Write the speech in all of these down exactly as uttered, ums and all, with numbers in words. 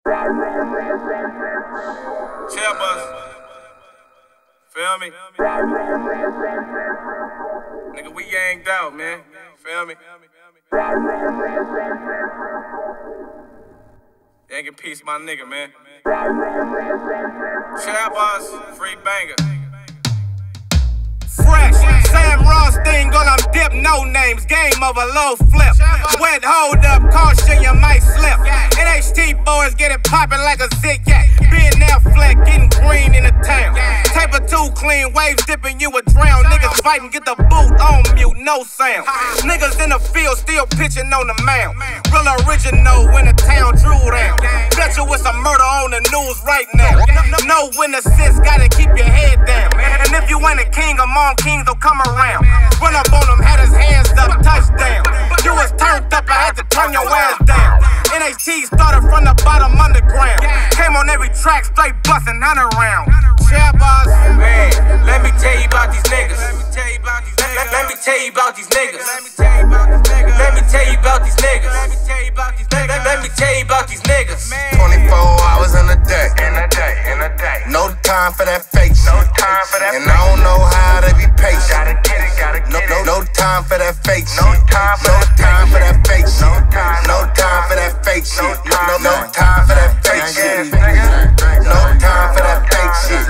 Chill bus. Feel me? Nigga, we yanked out, man. Feel me? Yank in peace, my nigga, man. Chill bus, free banger. Fresh, Sam Rothstein gonna dip, no names, game over, low flip. Wet hold up, caution, you might slip. N H T boys get it poppin' like a zigzag. Being there flat, getting green in the town. Taper two clean, waves dipping, you would drown. Niggas fighting, get the boot on mute, no sound. Niggas in the field, still pitching on the mound. Real original when the town drew down. Bet you it's a murder on the news right now. Know when the sis gotta keep your head down. And if you ain't a king, among kings will come around. Run up on him, had his hands up, touchdown. You was turned up, I had to turn your ass down. N H T started from the bottom underground. Came on every track, straight bustin' hundred round. Yeah, boss. Man, let me tell you about these niggas. Let me tell you about these niggas. Let me tell you about these niggas. Let me tell you about these niggas. Let me tell you about these niggas. Let me tell you about these niggas. Let me tell you about these niggas. twenty-four hours in a day. In a day, in a day. No time for that fake shit. No time for that. And I don't know how to be patient. Gotta get it, gotta get it. No time for that fake shit. No time for that. No time for that fake shit. No time. No time for that fake shit. No no time for that fake shit. No time for that fake shit.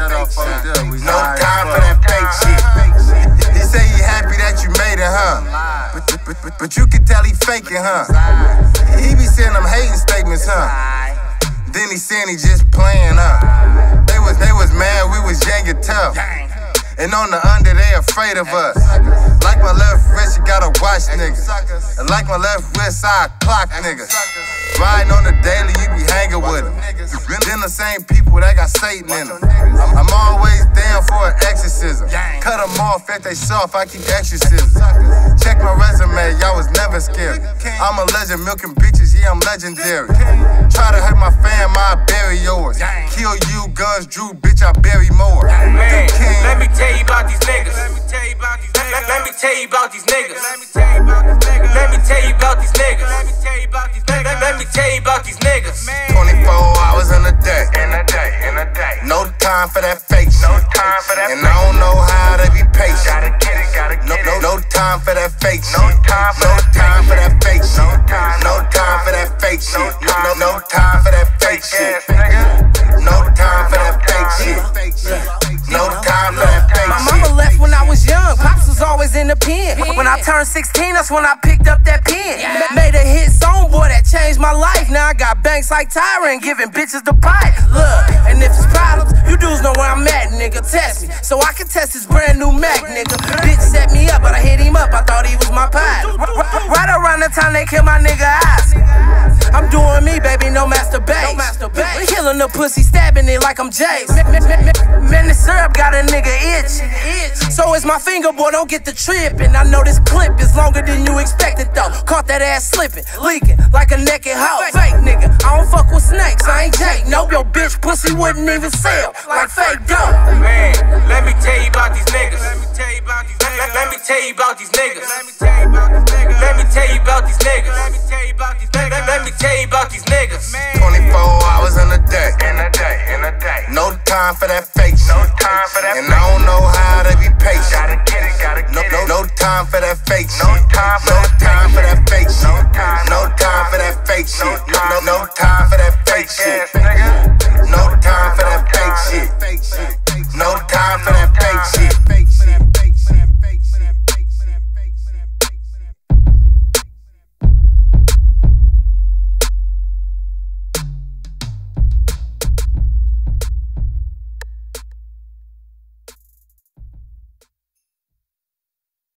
No time for that fake shit. He say he happy that you made it, huh? But, but, but, but you can tell he faking, huh? He be saying them hating statements, huh? Then he saying he just playing, huh? They was, they was mad, we was young and tough. And on the under, they afraid of us. Like my left wrist, you gotta watch niggas. And like my left wrist, I clock niggas. Riding on the daily, you be hanging with them. Then the same people that got Satan in them. I'm always down for an exorcism. Cut them off if they soft, I keep exorcism. Check my resume, y'all was never scared. I'm a legend, milking bitches, yeah, I'm legendary. Try to hurt my fam, I bury yours. Kill you, guns drew, bitch, I bury more. Man, let me tell you about these niggas. Let me tell you about these niggas. Let me tell you about these niggas. Let me tell you about these niggas. Let me tell you about these niggas. Let me tell you about these niggas. Let me tell you about these niggas. twenty-four hours in a day. In a day, in a day. No time for that fake shit. No time for that. And I don't know how to be patient. Gotta get it, gotta get it. No, no time for that fake shit. No time for that. No time for that fake shit. No time for that fake shit. No, no, no time for that fake shit. No time for that fake shit. No time for that fake shit. My mama left when I was young, Pops was always in the pen. When I turned sixteen, that's when I picked up that pen. Made a hit song, boy, that changed my life. Now I got banks like Tyra and giving bitches the pipe. Look, and if it's problems, you dudes know where I'm at, nigga. Test me, so I can test this brand new Mac, nigga. Bitch set me up, but I hit him up, I thought he was my pie. Right around the time they killed my nigga eyes. I'm doing me, baby, no masturbate. We killing the pussy, stabbing it like I'm Jace. Man, the syrup got a nigga itch. So it's my finger, boy, don't get the trippin'. I know this clip is longer than you expected, though. Caught that ass slipping, leaking like a naked hoe. Fake nigga, I don't fuck with snakes, I ain't Jake. Nope, your bitch pussy wouldn't even sell like fake dope. Man, let me tell you about these niggas. Let me tell you about these niggas. Let me tell you about these niggas. Let me tell you about these niggas. Let me tell you about these niggas. Let me tell you about these niggas. Let me tell you about these niggas. twenty-four hours in a day. In a day, in a day. No time for that fake shit. No time for that. And I don't know how to be patient. Gotta get it, gotta get it. No time for that fake shit. No time for that. No time for that fake shit. No time for that fake shit.